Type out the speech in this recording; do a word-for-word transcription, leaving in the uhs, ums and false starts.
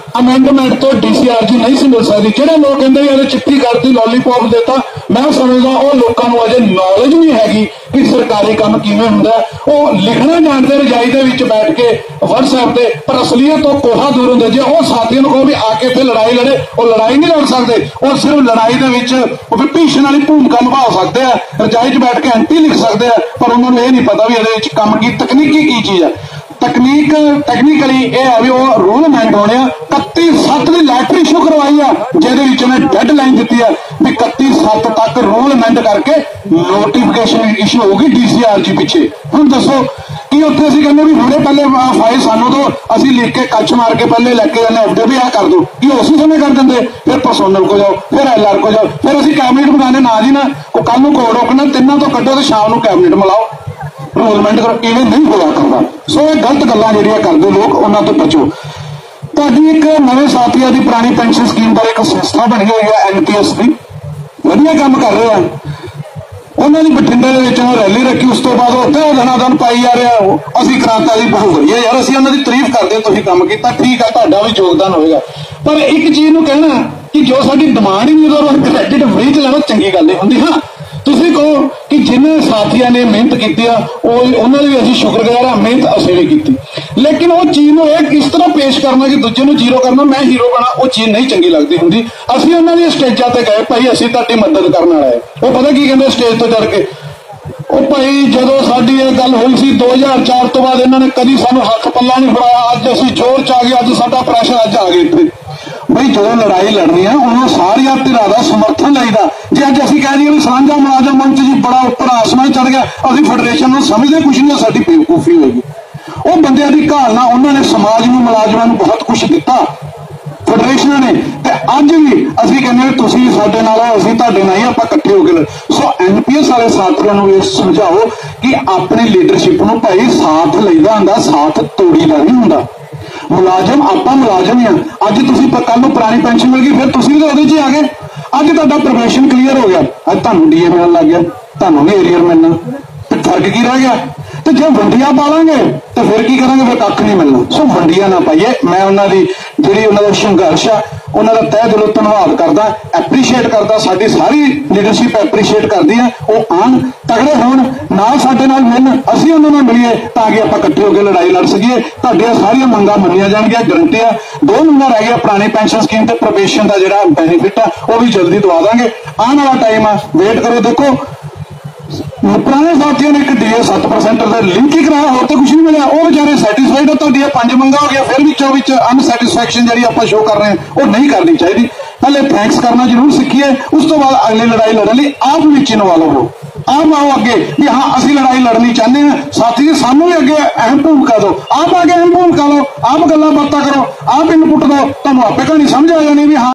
Amendment तो DCRG नहीं सी मिल सकती। जिहड़े लोग कहते ये चिट्ठी करती लॉलीपॉप देता, मैं समझदा वो लोगों को अजे नॉलेज नहीं हैगी कि सरकारी काम किवें हुंदा। वो लिखना जानते रजाई दे विच बैठ के व्हाट्सएप पे, पर असलीयत तो कोहा दूर हुंदा। जे वो साथियों को भी आके इत्थे लड़ाई लड़े, वो लड़ाई नहीं लड़ सकते। वो सिर्फ लड़ाई दे विच विभीषण वाली भूमिका निभा सकते हैं, रजाई च बैठ के एंटी लिख सकते हैं, पर उन्होंने ये नहीं पता भी ये काम की तकनीकी की चीज़ है। तकनीक टैक्नीकली यह है भी वो रूल अमेंड होने इकत्ती सत्त की लैटर इशू करवाई है, जिहदे डेड लाइन दी है भी इकत्ती सत्त तक रूल अमेंड करके नोटिफिकेशन इशू होगी डीसीआरजी पिछे। हुण दसो कि उत्थे असीं कहने भी हुणे पहले फाइल सानू दो, असीं लिख के कच मार के पहले लैके जाने एफडे भी आ कर दो, कि उसी समय कर देंगे, फिर परसोनल को जाओ, फिर एल आर को जाओ, फिर असीं कैबिनेट बनाने ना जी ना कल नूं कोड रोकना तिन्नों तो कड्डो तो शाम नूं कैबिनेट मिलाओ रूलमेंट करो। इवें नहीं होया करता। सो ये गलत गल्लां जिहड़ियां करदे लोग उन्हां तो बचो। तुहाडी एक नवे साथियों की पुरानी पेंशन स्कीम पर एक संस्था बनी हुई है एन पी एस की, वधिया काम कर रहे हैं। उन्होंने बठिंडे रैली रखी, उस तो बाद उत्थे धनाधन पाई जा रहा, असीं क्रांता जी बहुत वधिया यार, असीं उन्हां दी तारीफ करदे, तुसीं काम कीता ठीक है, तुहाडा भी योगदान होएगा। पर एक चीज़ नूं कहना कि जो साडी डिमांड ही नहीं उदों क्रेडिट फ्री च लेना चंगी गल नहीं हुंदी। हाँ तुसीं कहो कि जिन्हें साथियों ने मेहनत की उन्होंने भी असीं शुक्रगुजार हाँ, मेहनत असीं भी की, लेकिन वो चीज़ नूं इस तरह पेश करना कि दूजे नूं जीरो करना, मैं हीरो बना, वो चीज़ नहीं चंगी लगती हुंदी। असीं उन्हां दी स्टेजां ते गए, भाई असीं तुहाडी मदद करन वाले है, वो पता की कहंदे स्टेज तो चढ़ के, ओ भाई जदों साडी ये गल हुई सी दो हज़ार चार तो बाद इन्होंने कभी सानूं हक पल्ला नहीं फड़ाया, अज असीं जोर च आ गए, अज साडा प्रैशर अज आ गए इत्थे। बई जो लड़ाई लड़नी है उन्होंने सारिया धिरां दा समर्थन लाइदा। जे अज असीं कह दईए सांझा मुलाजम मंच जी बड़ा उपर आसमान चढ़ गया, असीं फेडरेशन नूं समझदे कुछ नहीं, साडी बेवकूफी होगी। वो बंदियां दी घालना उन्होंने समाज नूं मुलाजमां नूं बहुत कुछ दिता फेडरेशन ने, ते अज भी असीं कहने तुसीं साडे नाल असीं तुहाडे नाल ही आपां इकट्ठे हो के। सो एन पी एस वाले साथियों नूं ये समझाओ कि अपनी लीडरशिप नूं भाई साथ लईदा हुंदा, साथ तोड़ीदा नहीं हुंदा। मुलाजम आप मुलाजम ही अज तुम कल पुरानी पेंशन मिल गई, फिर तुम भी तो ही आ गए। अज तुहाडा प्रोबेशन क्लीयर हो गया, अज तुहानूं डी ए मिलण लग गया, तुहानूं भी एरियर मिलना, तो फर्क की रह गया। तो जो वंडियां पालांगे तो फिर की करेंगे, फिर कख नहीं मिलना। सो वंडियां ना पाइए। मैं उन्होंने जी उन्होंने संघर्ष है उन्होंने तय दिलों धन्यवाद करदा, एप्रीशिएट करदा, साडी सारी लीडरशिप एप्रीशिएट करती है। वो आन तगड़े होण नाल साडे नाल मिलन, असीं उन्हां नाल मिलीए ताकि आपां इकट्ठे होकर लड़ाई लड़ सकीए। तुहाडीआं सारियां मंगां मन्नियां जाणगीआं, गारंटी है। दो मंगां रह गईआं, पुरानी पेंशन स्कीम ते प्रोबेशन का जिहड़ा बेनीफिट है वो भी जल्दी दवा देंगे। आने वाला टाइम है, वेट करो। देखो पुराने साथियों ने एक डी ए सत्त परसेंट लिंक ही कराया, और तो कुछ नहीं मिला, वो बेचारे सैटिस्फाइड हो। तो पांच मंगा हो गया, फिर भी अनसैटिस्फैक्शन जी आप शो कर रहे हैं वो नहीं करनी चाहिए। पहले थैंक्स करना जरूर सीखिए, उस तो बाद अगली लड़ाई लड़ने लिए आप भी इन्वॉल्व हो, आप आओ अगे भी हाँ असं लड़ाई लड़नी चाहते हैं। साथी जी सानू भी अगे अहम भूमिका दो, आप आगे अहम भूमिका लो, आप गल्लां बातां करो, आप इनपुट दो, तुहानूं आपे कहानी समझ आ जानी भी हाँ